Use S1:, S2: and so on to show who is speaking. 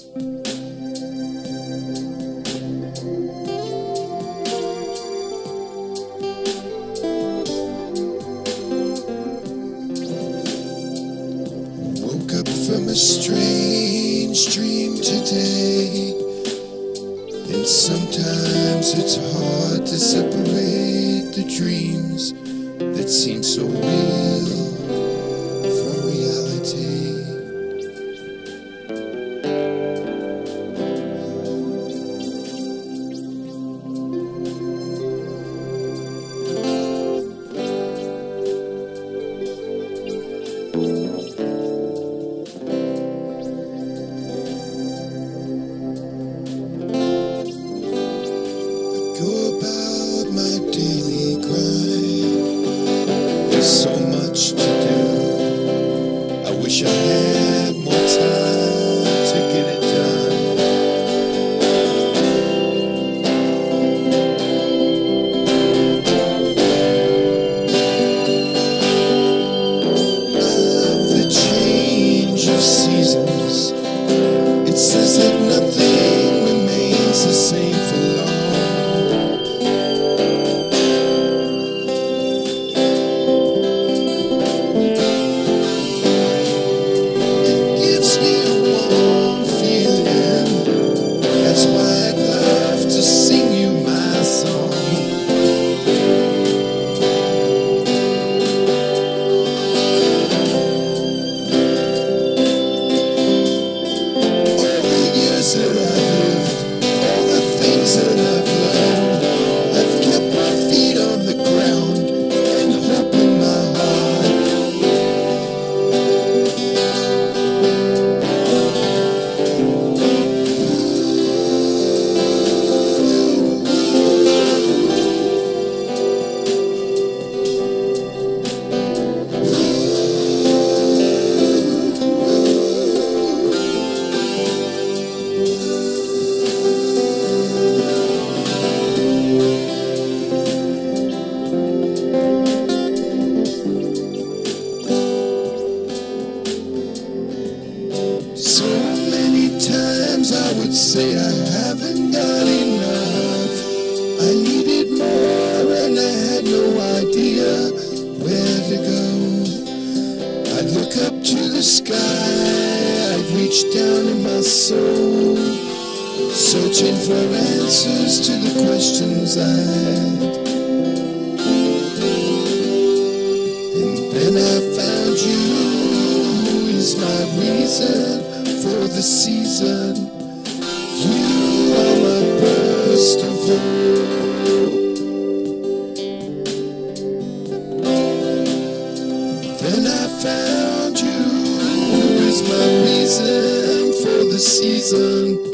S1: Woke up from a strange dream today, and sometimes it's hard to separate the dreams that seem so real from reality. Go about my daily grind. There's so much to do. I wish I had more time to get it done. I love the change of seasons. It says that nothing remains the same for long. So many times I would say I haven't got enough. I needed more and I had no idea where to go. I'd look up to the sky, I'd reach down in my soul, searching for answers to the questions I had. And then I found you, who is my reason for the season. You are my burst of hope. Then I found you, who is my reason for the season.